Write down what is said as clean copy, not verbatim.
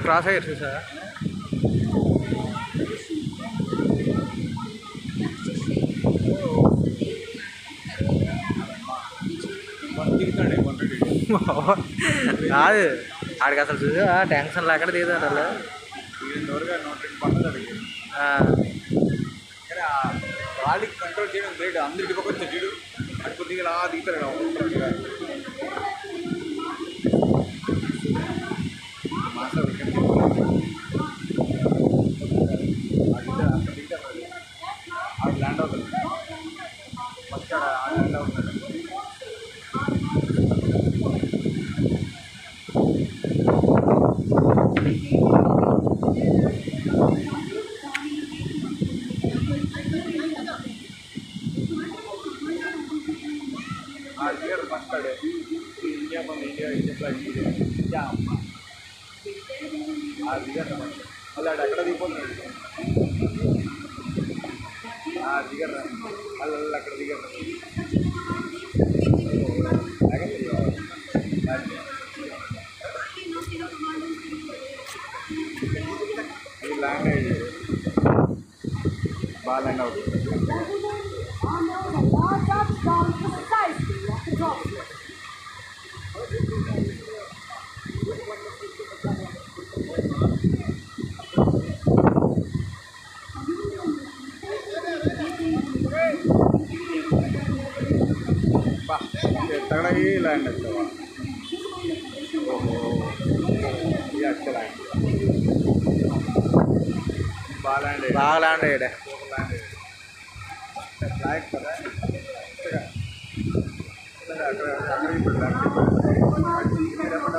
Cross అయ్యారు చూసారా. కాదు ఆడికి అసలు చూసా టెన్షన్ లేకుండా దిగుతారు వాళ్ళు. గాలికి కంట్రోల్ చేయడం గ్రేట్. అందరికి పక్క చెడు అటు కొద్దిగా ఇలా దిగుతారు ల్యాండ్ అవుతుంది ఫస్ట్ ల్యాండ్ అవుతుంది. దిగారు ఫస్ట్ ఇండియా ఇండియా ఫ్లైట్ అమ్మ దిగారు మళ్ళీ ఆడు ఎక్కడ దిగిపోతున్నాడు. దిగరు వాళ్ళు అక్కడ దిగరు. ఇది ల్యాండ్ అయ్యి బాగా ల్యాండ్ అవుతుంది. తగలకి ల్యాండ్ అవుతావా. ఓహో ఇది అచ్చ ల్యాండ్ బాగా ల్యాండ్ అయ్యాడే. ఫ్లాగ్ కదా అక్కడ